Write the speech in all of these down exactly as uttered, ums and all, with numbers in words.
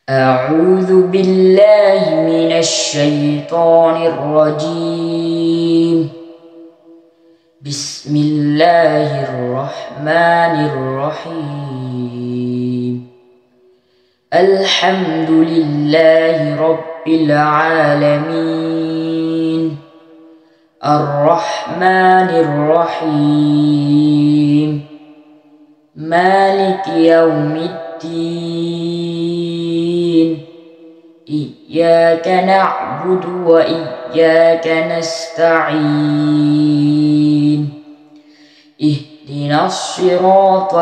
أعوذ بالله من الشيطان الرجيم. بسم الله الرحمن الرحيم. الحمد لله رب العالمين، الرحمن الرحيم، مالك يوم الدين. إياك نعبد وإياك نستعين. اهدنا الصراط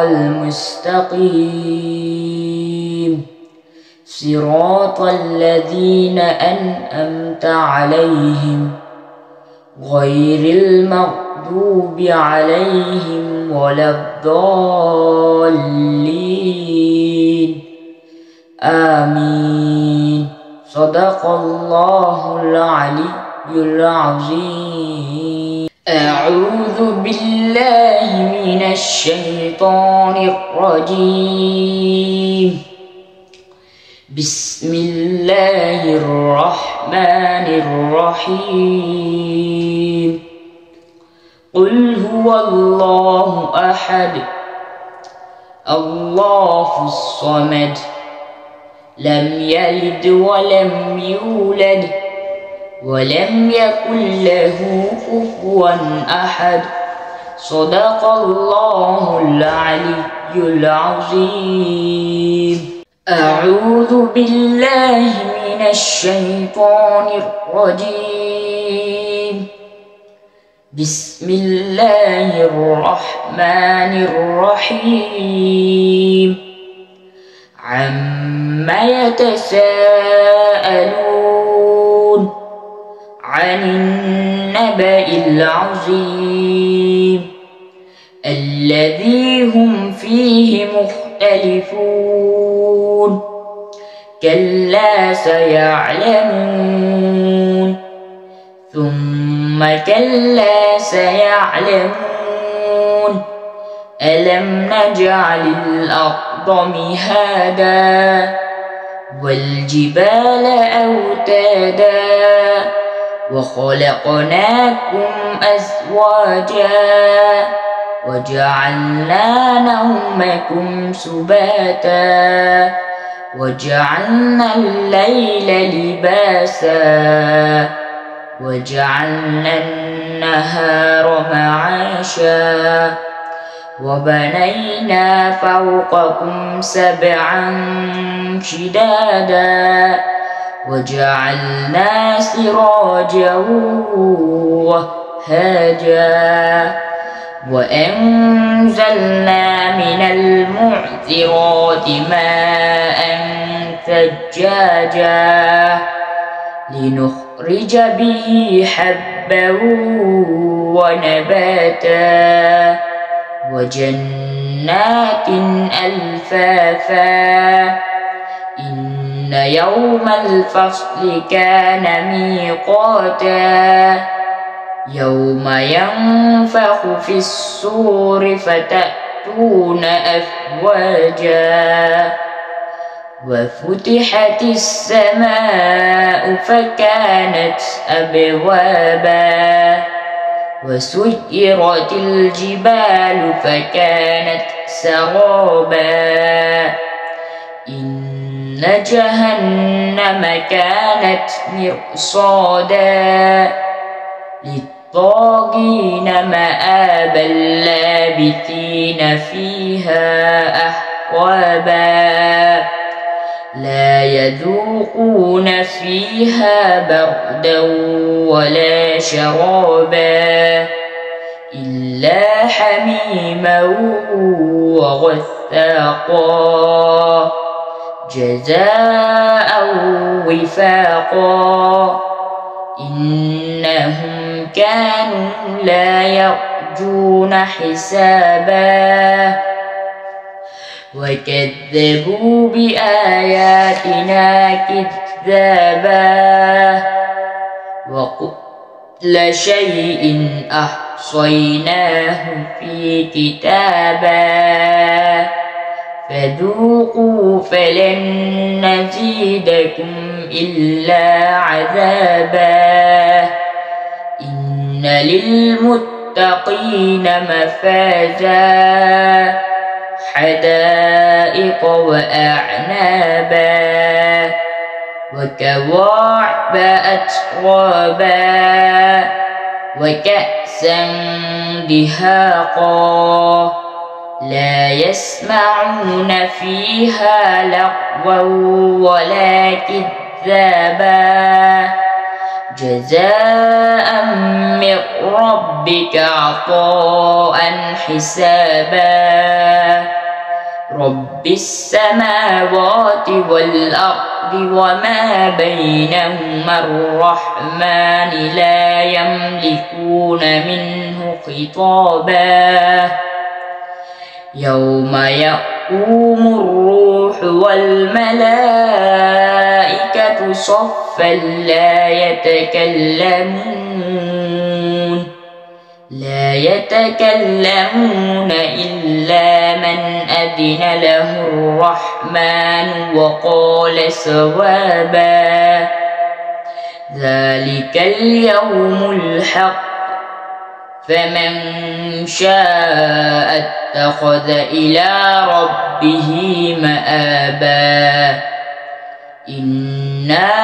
المستقيم، صراط الذين أنعمت عليهم غير المغضوب عليهم ولا الضالين. آمين. صدق الله العلي العظيم. أعوذ بالله من الشيطان الرجيم. بسم الله الرحمن الرحيم. قل هو الله أحد، الله الصمد، لم يلد ولم يولد ولم يكن له كفوا أحد. صدق الله العلي العظيم. أعوذ بالله من الشيطان الرجيم. بسم الله الرحمن الرحيم. عما يتساءلون، عن النبأ العظيم الذي هم فيه مختلفون. كلا سيعلمون، ثم كلا سيعلمون. ألم نجعل الأرض مهادا والجبال أوتادا وخلقناكم أزواجا وجعلنا نومكم سباتا وجعلنا الليل لباسا وجعلنا النهار معاشا وبنينا فوقكم سبعا شدادا وجعلنا سراجا وهاجا وأنزلنا من المعصرات ماء ثجاجا لنخرج به حبا ونباتا وجنات ألفافا. إن يوم الفصل كان ميقاتا، يوم ينفخ في الصور فتأتون أفواجا وفتحت السماء فكانت أبوابا وسيرت الجبال فكانت سرابا. إن جهنم كانت مرصادا للطاغين مآبا لابثين فيها أحقابا. لا يذوقون فيها بردا ولا شرابا إلا حميما وغساقا جزاء وفاقا. إنهم كانوا لا يرجون حسابا وكذبوا بآياتنا كذابا. وكل شيء أحصيناه في كتابا فذوقوا فلن نزيدكم إلا عذابا إن للمتقين مفازا حدائق وأعنابا وكواعب أترابا وكأسا دهاقا لا يسمعون فيها لغوا ولا كذابا جزاء من ربك عطاء حسابا رب السماوات والأرض وما بينهما الرحمن لا يملكون منه خطابا يوم يقوم الروح والملائكة صفا لا يتكلمون لا يتكلمون إلا من أذن له الرحمن وقال صوابا ذلك اليوم الحق فمن شاء اتخذ إلى ربه مآبا إنا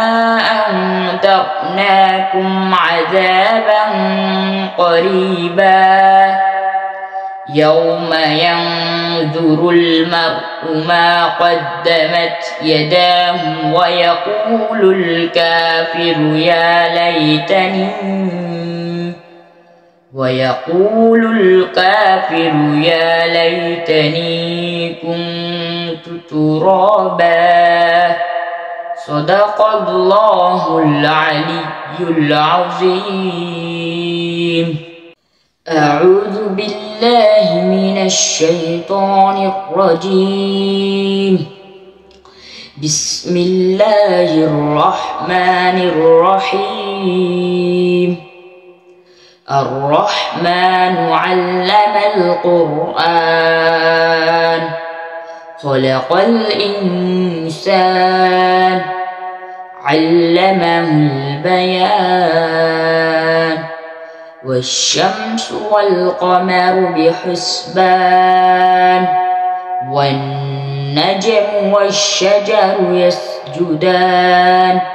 أنذرناكم عذابا قريبا يوم ينظر المرء ما قدمت يداه ويقول الكافر يا ليتني ويقول الكافر يا ليتني كنت ترابا صدق الله العلي العظيم. أعوذ بالله من الشيطان الرجيم. بسم الله الرحمن الرحيم. الرحمن علم القرآن خلق الإنسان علمه البيان والشمس والقمر بحسبان والنجم والشجر يسجدان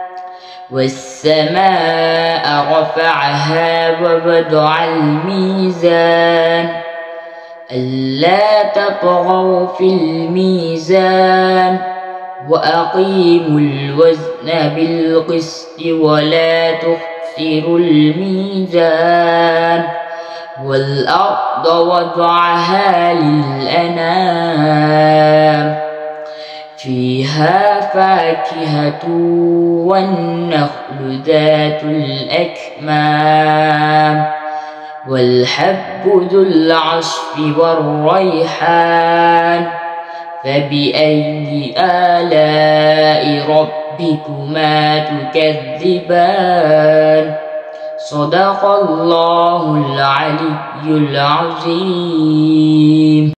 والسماء رفعها ووضع الميزان ألا تطغوا في الميزان وأقيموا الوزن بالقسط ولا تخسروا الميزان والأرض وضعها للأنام فيها فاكهة والنخل ذات الأكمام والحب ذو العصف والريحان فبأي آلاء ربكما تكذبان صدق الله العلي العظيم.